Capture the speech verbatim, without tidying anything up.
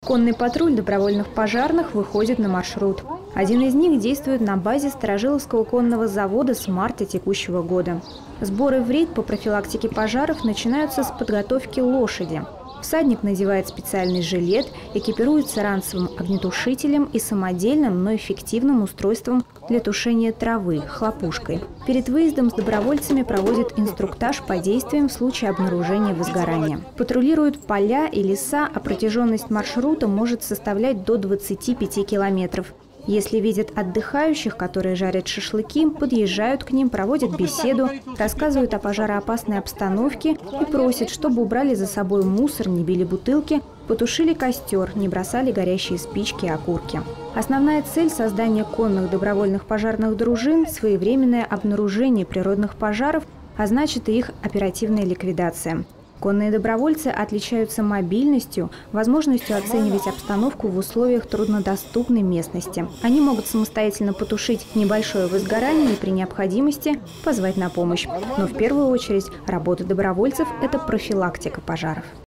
Конный патруль добровольных пожарных выходит на маршрут. Один из них действует на базе Старожиловского конного завода с марта текущего года. Сборы в рейд по профилактике пожаров начинаются с подготовки лошади. Всадник надевает специальный жилет, экипируется ранцевым огнетушителем и самодельным, но эффективным устройством для тушения травы – хлопушкой. Перед выездом с добровольцами проводит инструктаж по действиям в случае обнаружения возгорания. Патрулируют поля и леса, а протяженность маршрута может составлять до двадцати пяти километров. Если видят отдыхающих, которые жарят шашлыки, подъезжают к ним, проводят беседу, рассказывают о пожароопасной обстановке и просят, чтобы убрали за собой мусор, не били бутылки, потушили костер, не бросали горящие спички и окурки. Основная цель создания конных добровольных пожарных дружин – своевременное обнаружение природных пожаров, а значит и их оперативная ликвидация. Конные добровольцы отличаются мобильностью, возможностью оценивать обстановку в условиях труднодоступной местности. Они могут самостоятельно потушить небольшое возгорание и при необходимости позвать на помощь. Но в первую очередь работа добровольцев – это профилактика пожаров.